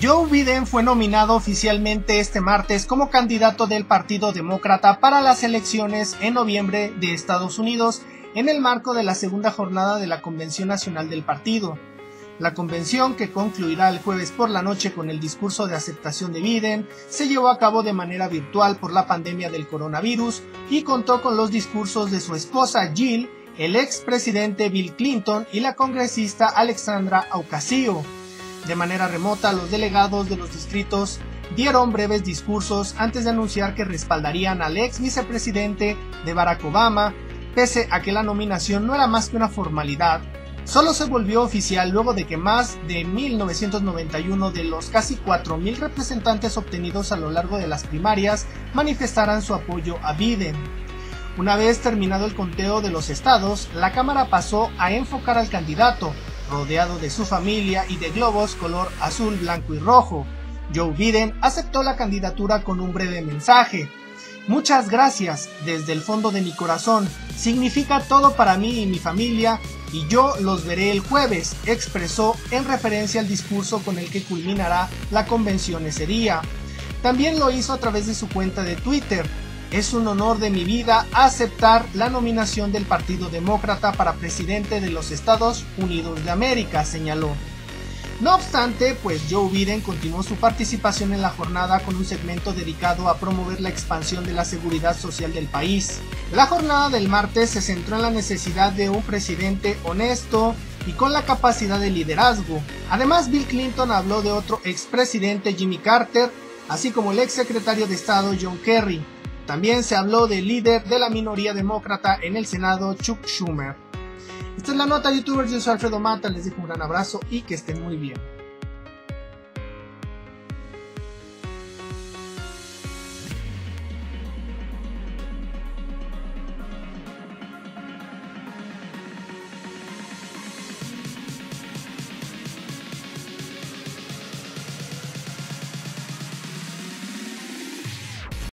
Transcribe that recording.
Joe Biden fue nominado oficialmente este martes como candidato del Partido Demócrata para las elecciones en noviembre de Estados Unidos en el marco de la segunda jornada de la Convención Nacional del partido. La convención, que concluirá el jueves por la noche con el discurso de aceptación de Biden, se llevó a cabo de manera virtual por la pandemia del coronavirus y contó con los discursos de su esposa Jill, el expresidente Bill Clinton y la congresista Alexandra Ocasio. De manera remota, los delegados de los distritos dieron breves discursos antes de anunciar que respaldarían al ex vicepresidente de Barack Obama, pese a que la nominación no era más que una formalidad. Solo se volvió oficial luego de que más de 1.991 de los casi 4.000 representantes obtenidos a lo largo de las primarias manifestaran su apoyo a Biden. Una vez terminado el conteo de los estados, la Cámara pasó a enfocar al candidato, rodeado de su familia y de globos color azul, blanco y rojo. Joe Biden aceptó la candidatura con un breve mensaje. Muchas gracias, desde el fondo de mi corazón, significa todo para mí y mi familia, y yo los veré el jueves, expresó en referencia al discurso con el que culminará la convención ese día. También lo hizo a través de su cuenta de Twitter. Es un honor de mi vida aceptar la nominación del Partido Demócrata para presidente de los Estados Unidos de América, señaló. No obstante, pues Joe Biden continuó su participación en la jornada con un segmento dedicado a promover la expansión de la seguridad social del país. La jornada del martes se centró en la necesidad de un presidente honesto y con la capacidad de liderazgo. Además, Bill Clinton habló de otro expresidente, Jimmy Carter, así como el exsecretario de Estado John Kerry. También se habló del líder de la minoría demócrata en el Senado, Chuck Schumer. Esta es la nota, youtubers. Yo soy Alfredo Mata, les dejo un gran abrazo y que estén muy bien.